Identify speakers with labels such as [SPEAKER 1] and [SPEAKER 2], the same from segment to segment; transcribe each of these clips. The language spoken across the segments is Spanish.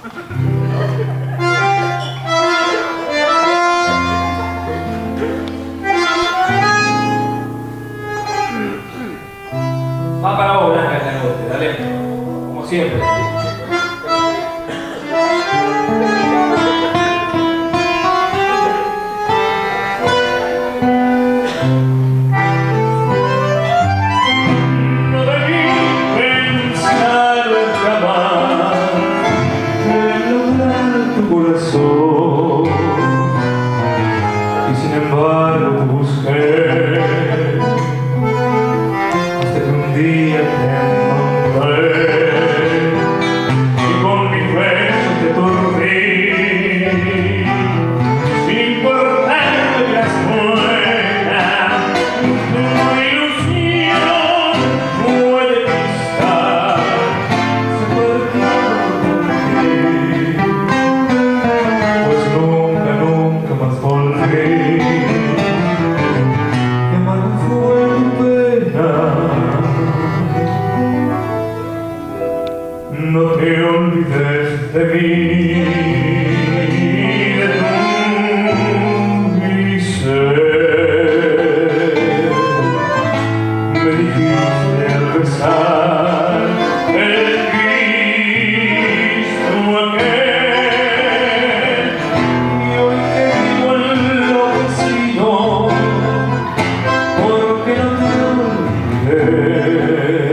[SPEAKER 1] Va para vos, Blanca, esta noche, dale, como siempre.
[SPEAKER 2] No debí pensar jamás en lograr tu corazón, y sin embargo te busqué hasta que un día te encontré y con mis besos te aturdí, sin importarme las muelas. Tu ilusión fue de cristal, se perdió por ti, pues nunca, nunca más volví. Qué amarga fue tu pena, no te olvides de mí, de tu ser. Me dijiste al besar el Cristo aquel, y hoy te digo enloquecido, porque no te olvidé.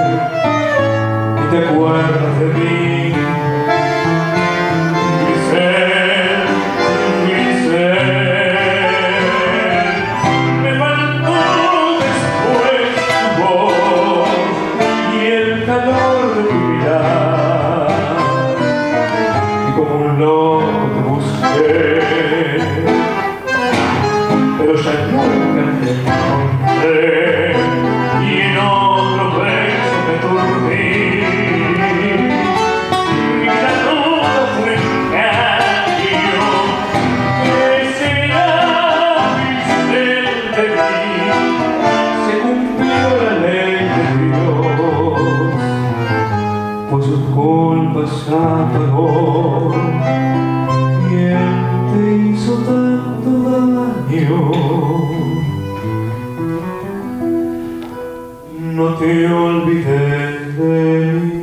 [SPEAKER 2] Y te acuerdas de mí, Grisel, Grisel. Me faltó después tu voz y el calor de tu mirar, y como un loco te busqué, pero ya nunca te encontré, y en otro beso me aturdí. Ya todo fue engaño, que será Grisel de mí. Se cumplió la ley de Dios, pues su culpa ya pagó. ¿Quién te hizo tanto daño? No te olvides de mí.